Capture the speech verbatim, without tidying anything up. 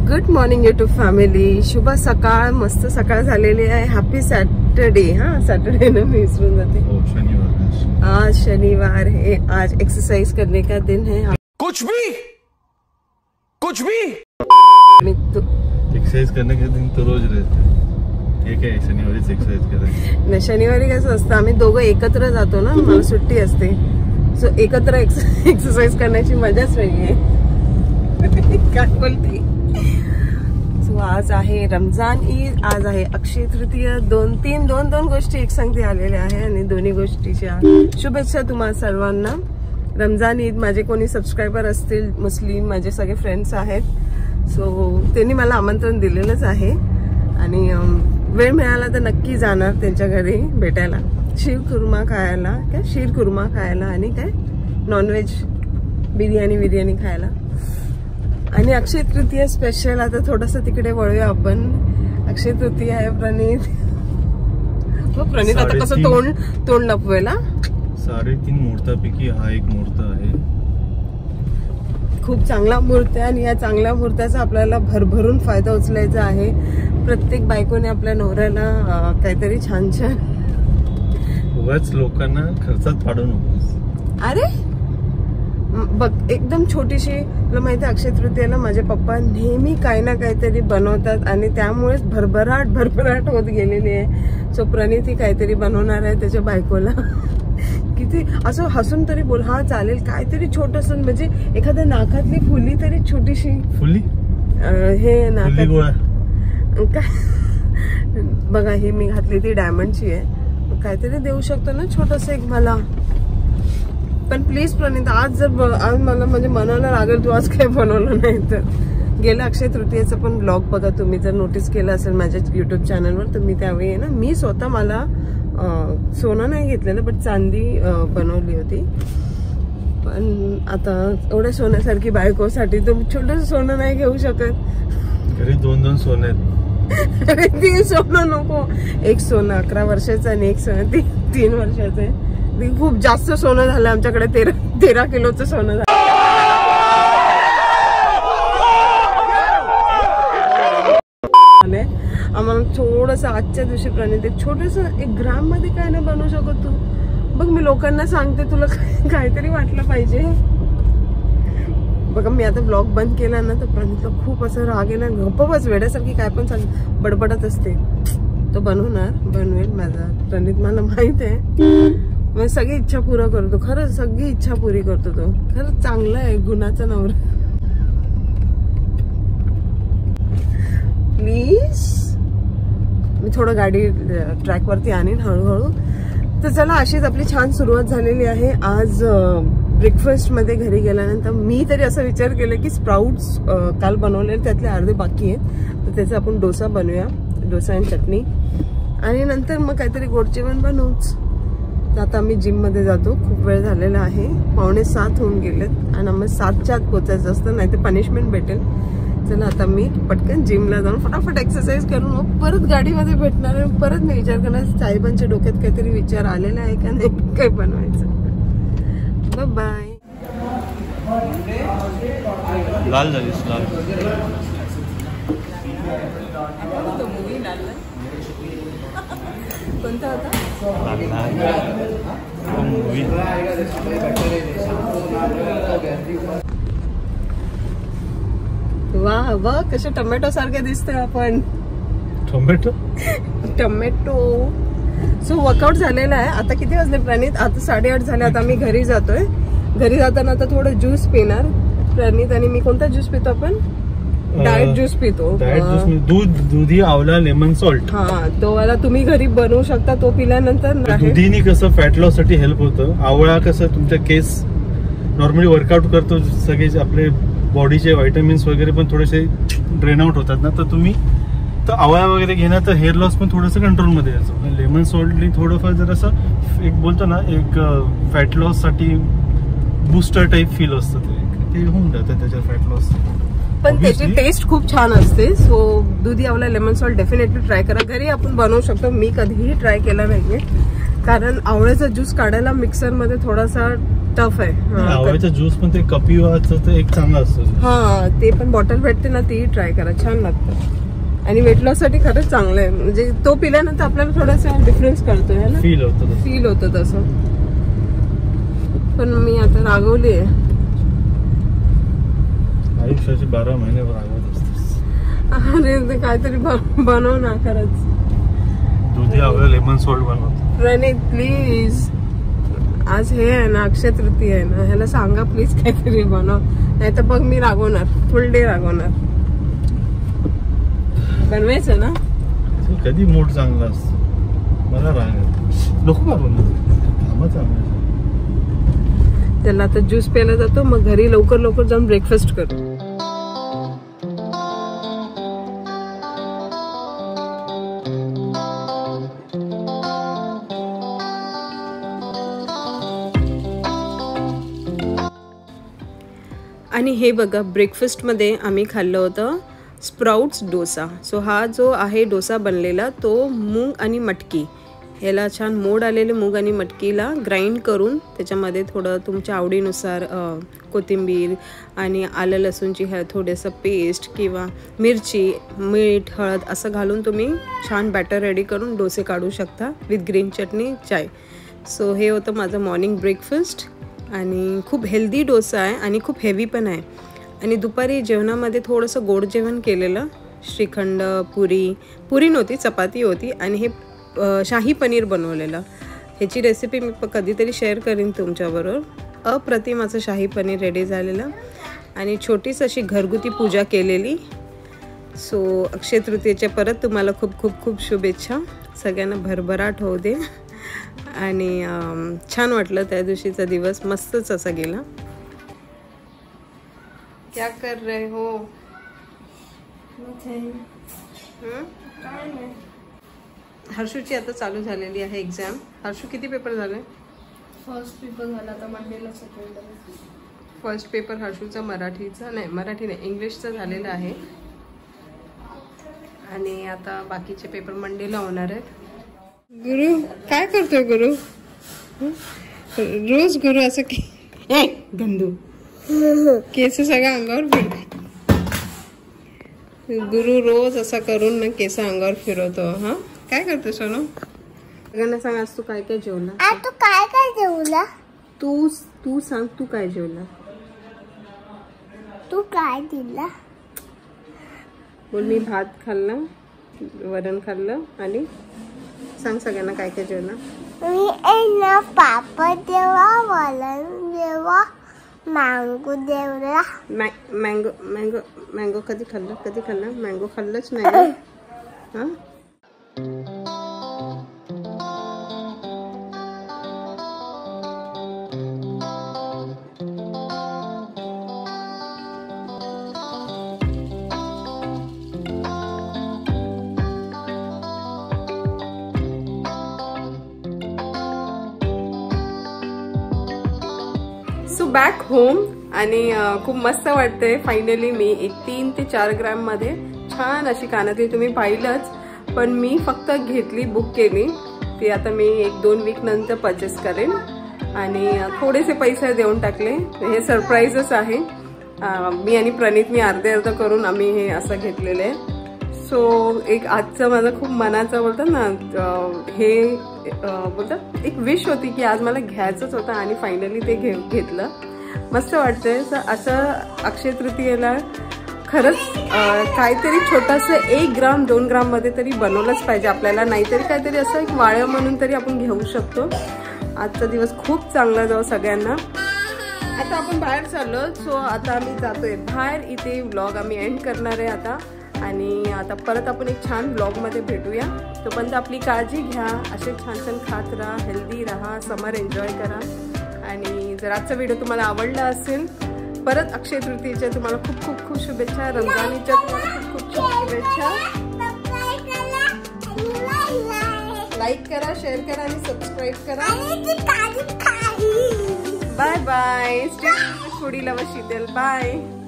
Good morning YouTube family. शुभ सकाळ. मस्त सकाळ झालेली आहे. Happy Saturday. हा सॅटरडे ना मी विसरून जाते. शनिवार. आज शनिवार है. आज एक्सरसाइज करने का दिन है. कुछ भी कुछ भी एक्सरसाइज करने के दिन तो रोज रहते. ठीक आहे, शनिवारीच एक्सरसाइज करायची. नाही, शनिवारी कसं असतं आम्ही दोघं एकत्र जातो ना, मला सुट्टी असते. सो एकत्र एक्सरसाइज करण्याची मजाच वेगळी आहे. काय बोलते. सो आज आहे रमजान ईद, आज आहे अक्षय तृतीय. दोन तीन दोन दोन गोष्टी एकसंगती आलेल्या आहे आणि दोन्ही गोष्टीच्या शुभेच्छा तुम्हा सर्वांना. रमजान ईद. माझे कोणी सबस्क्रायबर असतील मुस्लिम, माझे सगळे फ्रेंड्स आहेत, सो त्यांनी मला आमंत्रण दिलेलंच आहे आणि वेळ मिळाला तर नक्की जाणार त्यांच्या घरी भेटायला, शीर कुर्मा खायला, काय शीर कुर्मा खायला आणि काय नॉनव्हेज बिर्याणी बिर्याणी खायला. आणि अक्षय तृतीय स्पेशल. आता थोडस तिकडे वळूया आपण. अक्षय तृतीय आहे. प्रणित प्रणित आता कसं तोंड तोंड लपवायला. साडेतीन मुहूर्तापैकी हा एक मुहूर्त आहे. खूप चांगला मुहूर्त आहे आणि या चांगल्या मुहूर्ताचा आपल्याला भरभरून फायदा उचलायचा आहे. प्रत्येक बायकोने आपल्या नवऱ्याला काहीतरी छान छान. उगाच लोकांना खर्चात पाडू नकोस. अरे बघ, एकदम छोटीशी. तुला माहिती आहे अक्षय तृतीयेला माझे पप्पा नेहमी काही ना काहीतरी बनवतात आणि त्यामुळेच भरभराट भरभराट होत गेलेली आहे. सो प्रणित ही काहीतरी बनवणार आहे त्याच्या बायकोला. किती असं हसून तरी बोल, हा चालेल, काहीतरी छोटस, म्हणजे एखाद्या नाकातली फुली तरी छोटीशी फुली. हे नाकात काय बघा, हे मी घातली ती डायमंडची आहे. काहीतरी देऊ शकतो ना छोटस एक मला. पण प्लीज प्रणित, आज जर आज मला म्हणजे म्हणायला लागेल तू आज काय बनवलं नाही तर. गेल्या अक्षय तृतीयेचा पण ब्लॉग बघा तुम्ही, जर नोटीस केलं असेल माझ्या युट्यूब चॅनलवर, तर मी त्यावेळी ना मी स्वतः मला सोनं नाही घेतलेलं बट चांदी बनवली होती. पण आता एवढ्या सोन्यासारखी बायकोसाठी तुम्ही छोटस सोनं नाही घेऊ शकत. घरी दोन दोन सोने आहेत. अरे तीन सोनं नको. एक सोनं अकरा वर्षाचं आणि एक सोनं ती तीन वर्षाचं आहे. खूप जास्त सोनं झालं आमच्याकडे. तेरा तेरा किलोचं सोनं झालं. आम्हाला थोडस आजच्या दिवशी प्रणित एक छोटस एक ग्राम मध्ये काय नाही बनवू शकत तू. बघ मी लोकांना सांगते, तुला काहीतरी वाटलं पाहिजे. बघा मी आता ब्लॉग बंद केला ना तर प्रणितला खूप असं राग आहे ना, गप्पच वेड्यासारखी काय पण सांग बडबडत असते. तो बनवणार बनवेल माझा प्रणित, मला माहित आहे. मग सगळी इच्छा पुरा करतो. खरंच सगळी इच्छा पुरी करतो तो. खरंच चांगला आहे, गुणाचा नवरा. प्लीज मी थोडं गाडी ट्रॅक वरती आणीन हळूहळू. तर चला, अशीच आपली छान सुरुवात झालेली आहे. आज ब्रेकफास्ट मध्ये घरी गेल्यानंतर मी तरी असा विचार केला की स्प्राउट्स काल बनवलेले त्यातले अर्धे बाकी आहेत, तर त्याचा आपण डोसा बनवूया. डोसा आणि चटणी. आणि नंतर मग काहीतरी गोड जेवण बनवूच. आता आम्ही जिम मध्ये जातो. खूप वेळ झालेला आहे. पावणे सात होऊन गेलेत आणि आम्हाला सातच्या आत पोचायचं असतं, नाही तर पनिशमेंट भेटेल. चला आता मी पटकन जिमला जाऊन फटाफट एक्सरसाइज करून मग परत गाडीमध्ये भेटणार आहे. परत मी विचार करणार साहेबांच्या डोक्यात काहीतरी विचार आलेला आहे का नाही, काय बनवायचं. बाय. लाल झालीस लाल. कोणता होता मूवी. वा वा, कसे टोमॅटो सारखे दिसतोय आपण. Tomato tomato. सो वर्कआउट झालेला आहे. आता किती वाजले प्रणित? आता साडेआठ झाले. आता आम्ही घरी जातोय. घरी जाताना आता थोडं ज्यूस पिणार प्रणित आणि मी. कोणता ज्यूस पितो आपण? डाएट ज्यूस पितो. दूध दुधी आवळा लेमन सॉल्ट. हा, तो वाला तुम्ही घरी बनवू शकता. तो पिल्यानंतर दुधीनी कसं फॅट लॉस साठी हेल्प होतं. आवळा कसं तुमच्या केस नॉर्मली वर्कआउट करतो, सगळे आपले बॉडीचे व्हायटमिन्स वगैरे पण थोडेसे ड्रेन आउट होतात ना, तर तुम्ही तर आवळा वगैरे घेणार तर हेअर लॉस पण थोडंसं कंट्रोलमध्ये यायचं. लेमन सॉल्टनी थोडंफार जर असं एक बोलतो ना, एक फॅट लॉस साठी बूस्टर टाईप फील असतं, ते होऊन जातं त्याच्या फॅट लॉस. पण त्याची टेस्ट खूप छान असते. सो दुधी आवळा लेमन सॉल्ट डेफिनेटली ट्राय करा. घरी आपण बनवू शकतो. मी कधीही ट्राय केला नाहीये. कारण आवळ्याचा ज्यूस काढायला मिक्सर मध्ये थोडासा टफ आहे. आवळ्याचा ज्यूस पण ते कपिवाचं एक चांगला असतो. हा ते पण बॉटल भेटते ना, ती ट्राय करा, छान लागतं आणि वेट लॉस साठी खरंच चांगलं आहे. म्हणजे तो पिल्यानंतर आपल्याला थोडासा डिफरन्स कळतोय ना, फील होतं फील होतं तसं. पण मी आता रागवली आहे. आयुष्याची बारा महिने रागवत असतेस. अरे ते काहीतरी बनव ना खरंच. दुधी आवळा लेमन सॉल्ट बनवतो. प्रणित प्लीज, आज हे आहे ना, अक्षय तृतीया आहे ना, ह्याला सांगा प्लीज काहीतरी बनव, नाही तर बघ मी रागवणार, फुल डे रागवणार. बनवायचं ना. कधी मूड चांगला असतो, मला राग नको का बनवू. त्याला आता ज्यूस प्यायला जातो, मग घरी लवकर लवकर जाऊन ब्रेकफास्ट करतो. आणि हे बघा, ब्रेकफास्टमध्ये आम्ही खाल्लं होतं स्प्राउट्स डोसा. सो हा जो आहे डोसा बनलेला तो मूग आणि मटकी, याला छान मोड आलेले मूग आणि मटकीला ग्राइंड करून त्याच्यामध्ये थोडं तुमच्या आवडीनुसार कोथिंबीर आणि आलं लसूणची ह थोडंसं पेस्ट किंवा मिरची, मीठ, हळद असं घालून तुम्ही छान बॅटर रेडी करून डोसे काढू शकता विथ ग्रीन चटणी, चाय. सो हे होतं माझं मॉर्निंग ब्रेकफास्ट आणि खूप हेल्दी डोसा आहे आणि खूप हेवी पण आहे. आणि दुपारी जेवणामध्ये थोडंसं गोड जेवण केलेलं, श्रीखंड, पुरी पुरी नव्हती, चपाती होती आणि हे शाही पनीर बनवलेलं. ह्याची रेसिपी मी कधीतरी शेअर करीन तुमच्याबरोबर. अप्रतिम असं शाही पनीर रेडी झालेलं आणि छोटीच अशी घरगुती पूजा केलेली. सो अक्षय तृतीयेच्या परत तुम्हाला खूप खूप खूप शुभेच्छा. सगळ्यांना भरभराट होऊ दे आणि छान वाटलं त्या दिवशीचा दिवस, मस्तच असा गेला. क्या कर रहे हो? हर्षूची आता चालू झालेली आहे एक्झाम. हर्षू किती पेपर झाले? फर्स्ट पेपर झाला, आता मंडेला सेकंड. फर्स्ट पेपर हर्षूचा मराठीचा नाही, मराठी नाही इंग्लिशचा झालेला आहे आणि आता बाकीचे पेपर मंडेला होणार आहेत. गुरु काय करतोय गुरु? रोज गुरु असं की गंदू केस सगळं अंगावर फिरतो. गुरु रोज असा करून ना केस अंगावर फिरवतो. हा काय करतो सोनू? सगळ्यांना सांग आज तू काय काय जेवला? तू काय काय जेवला? तू तू सांग तू काय जेवला? तू काय दिला? बोल. मी भात खाल्ला, वरण खाल्लं आणि सांग सगळ्यांना काय काय जेवला? मी ना पापड जेवा, वरण जेवा, मँगो जेवला. मँगो मँगो मँगो कधी खाल्लं? कधी खाल्लं? मँगो खाल्लंच नाही. हा सो बॅक होम आणि खूप मस्त वाटतंय. फायनली मी एक तीन ते चार ग्रॅम मध्ये छान अशी कानातली तुम्ही पाहिलंच, पण मी फक्त घेतली, बुक केली. ती आता मी एक दोन वीक नंतर परचेस करेन आणि थोडेसे पैसे देऊन टाकले. हे सरप्राईजच आहे. मी आणि प्रणित मी अर्धे अर्ध करून आम्ही हे असं घेतलेलं आहे. सो एक आजचं माझं खूप मनाचं बोलतात ना, हे बोलतात एक विश होती की आज मला घ्यायचंच होतं आणि फायनली ते घे घेतलं. मस्त वाटतंय. असं अक्षय तृतीयेला खरंच काहीतरी छोटंसं एक ग्राम दोन ग्राम मध्ये तरी बनवलंच पाहिजे आपल्याला, नाहीतरी काहीतरी असं एक वाळं म्हणून तरी आपण घेऊ शकतो. आजचा दिवस खूप चांगला जाऊ सगळ्यांना. आता आपण बाहेर चाललो. सो आता आम्ही जातोय बाहेर. इथे व्लॉग आम्ही एंड करणार आहे आता आणि आता परत आपण एक छान ब्लॉगमध्ये भेटूया. तोपर्यंत आपली काळजी घ्या, असे छान छान खात राहा, हेल्दी राहा, समर एन्जॉय करा. आणि जर आजचा व्हिडिओ तुम्हाला आवडला असेल, परत अक्षय तृतीयेच्या तुम्हाला खूप खूप खूप शुभेच्छा. रमजानीच्या तुम्हाला खूप खूप खूप शुभेच्छा. लाईक करा, शेअर करा आणि सबस्क्राईब करा. Bye bye. Stay foodie lover Sheetal. Bye.